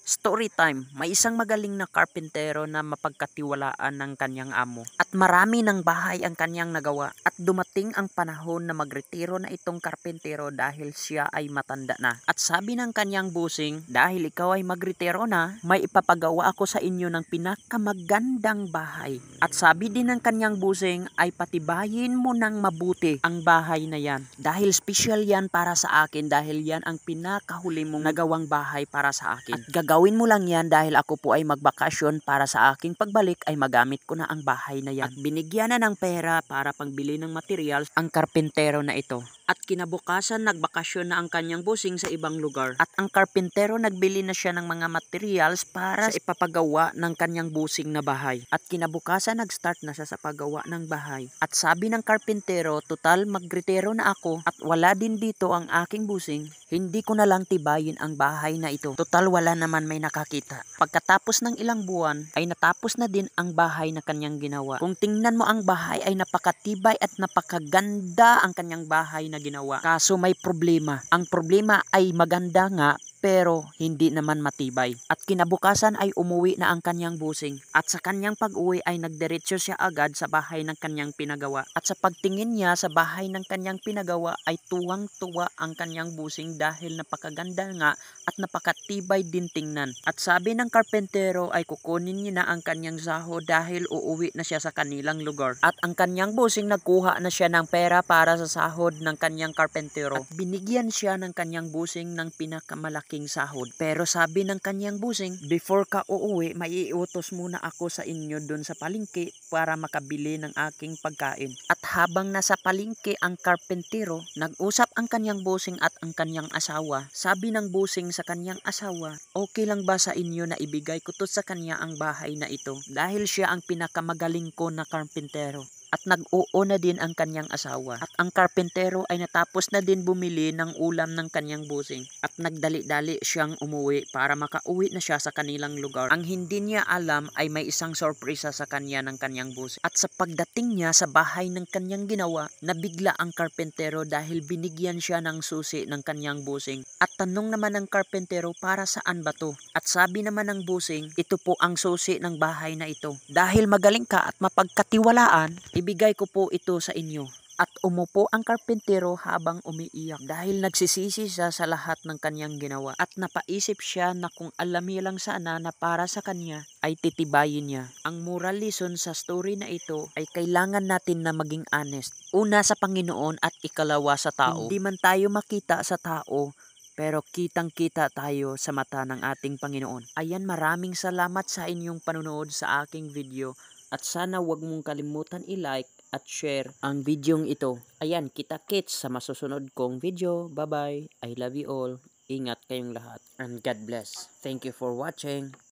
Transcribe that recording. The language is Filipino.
Story time, may isang magaling na karpentero na mapagkatiwalaan ng kanyang amo at marami ng bahay ang kanyang nagawa at dumating ang panahon na magretiro na itong karpentero dahil siya ay matanda na. At sabi ng kanyang busing, dahil ikaw ay magretiro na, may ipapagawa ako sa inyo ng pinakamagandang bahay. At sabi din ng kanyang busing ay patibayin mo ng mabuti ang bahay na yan. Dahil special yan para sa akin dahil yan ang pinakahuli mong nagawang bahay para sa akin. At gagawin mo lang yan dahil ako po ay magbakasyon para sa aking pagbalik ay magamit ko na ang bahay na yan. At binigyan na ng pera para pangbili ng materials ang karpentero na ito. At kinabukasan nagbakasyon na ang kanyang busing sa ibang lugar. At ang karpentero nagbili na siya ng mga materials para sa ipapagawa ng kanyang busing na bahay. At kinabukasan nag-start na siya sa paggawa ng bahay. At sabi ng karpentero, total magretero na ako at wala din dito ang aking busing, hindi ko na lang tibayin ang bahay na ito. Total wala naman may nakakita. Pagkatapos ng ilang buwan ay natapos na din ang bahay na kanyang ginawa. Kung tingnan mo ang bahay ay napakatibay at napakaganda ang kanyang bahay na ginawa. Kaso may problema. Ang problema ay maganda nga pero hindi naman matibay. At kinabukasan ay umuwi na ang kanyang busing. At sa kanyang pag-uwi ay nagdiretso siya agad sa bahay ng kanyang pinagawa. At sa pagtingin niya sa bahay ng kanyang pinagawa ay tuwang-tuwa ang kanyang busing dahil napakaganda nga at napakatibay din tingnan. At sabi ng karpentero ay kukunin niya na ang kanyang sahod dahil uuwi na siya sa kanilang lugar. At ang kanyang busing nagkuha na siya ng pera para sa sahod ng kanyang karpentero. At binigyan siya ng kanyang busing ng pinakamalaking sahod. Pero sabi ng kanyang busing, before ka uuwi, maiutos muna ako sa inyo dun sa palengke para makabili ng aking pagkain. At habang nasa palengke ang karpentero, nag-usap ang kanyang busing at ang kanyang asawa. Sabi ng busing sa kanyang asawa, okay lang ba sa inyo na ibigay ko to sa kanya ang bahay na ito dahil siya ang pinakamagaling ko na karpentero. At nag-oo na din ang kanyang asawa. At ang karpentero ay natapos na din bumili ng ulam ng kanyang busing. At nagdali-dali siyang umuwi para makauwi na siya sa kanilang lugar. Ang hindi niya alam ay may isang sorpresa sa kanya ng kanyang busing. At sa pagdating niya sa bahay ng kanyang ginawa, nabigla ang karpentero dahil binigyan siya ng susi ng kanyang busing. At tanong naman ng karpentero, para saan ba to? At sabi naman ng busing, ito po ang susi ng bahay na ito. Dahil magaling ka at mapagkatiwalaan, ibigay ko po ito sa inyo. At umupo ang karpentero habang umiiyak dahil nagsisisi siya sa lahat ng kanyang ginawa. At napaisip siya na kung alam niya lang sana na para sa kanya ay titibayin niya. Ang moral lesson sa story na ito ay kailangan natin na maging honest. Una sa Panginoon at ikalawa sa tao. Hindi man tayo makita sa tao, pero kitang-kita tayo sa mata ng ating Panginoon. Ayan, maraming salamat sa inyong panunood sa aking video. At sana wag mong kalimutan i-like at share ang videong ito. Ayan, kita-kits sa masusunod kong video. Bye-bye. I love you all. Ingat kayong lahat. And God bless. Thank you for watching.